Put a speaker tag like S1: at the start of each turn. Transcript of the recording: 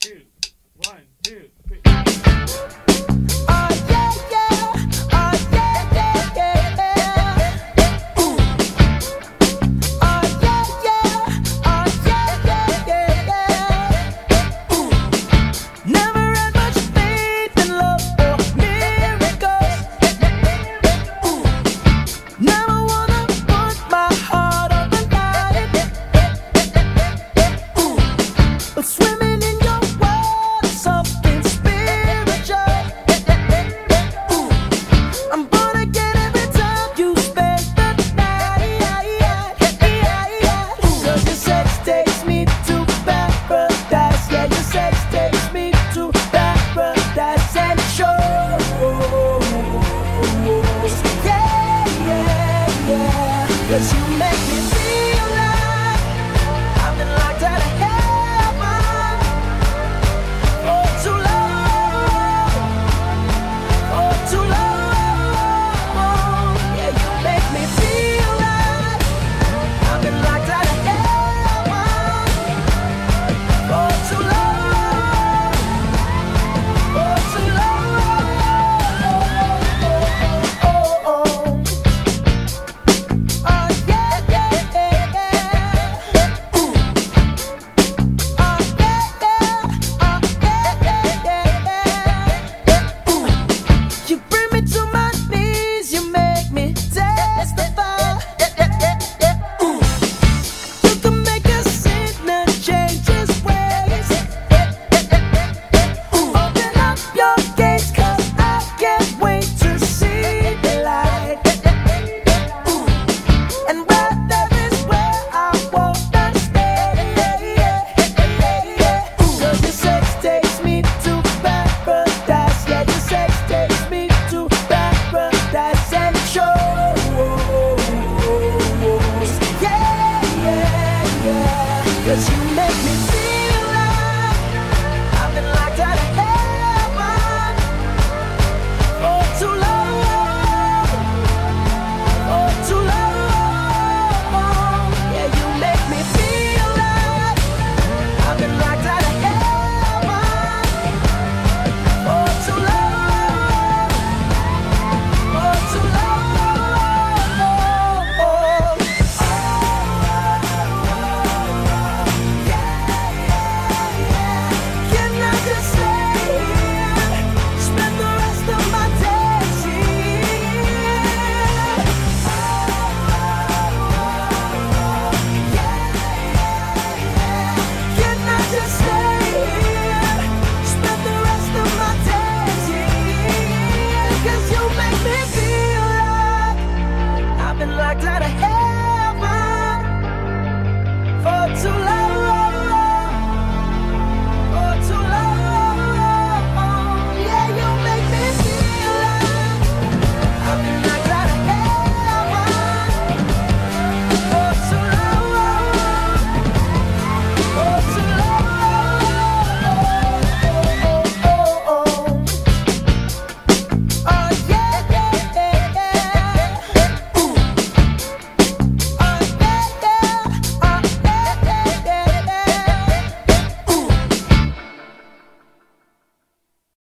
S1: two, 1, 2, 3.
S2: Oh yeah, yeah. Oh yeah, yeah, yeah. Ooh. Oh yeah, yeah. Oh yeah, yeah, yeah. Ooh. Never had much faith in love or miracles. Ooh. Never wanna put my heart on the line. Ooh. But swimming in your world is something spiritual. Ooh. I'm gonna get every time you spend the night. Cause your sex takes me to paradise. Yeah, your sex takes me to paradise and shows. Yeah, yeah, yeah. Cause you make me feel like I've been locked out of heaven for too long, for too long. Yeah, you make me feel like I've been locked out of heaven for too long, for too long. Oh yeah, yeah, yeah. Ooh. Oh yeah, yeah. Oh yeah, yeah, yeah. Ooh. You bring me to my knees, you make me testify. Ooh. You can make a sinner change his ways. Ooh. Open up your gates, 'cause I can't wait to see the light. Ooh. And where there is where I wanna stay. Ooh. 'Cause your sex takes me to paradise. Yeah, your sex takes me to paradise and shows. Yeah, yeah, yeah. 'Cause you make me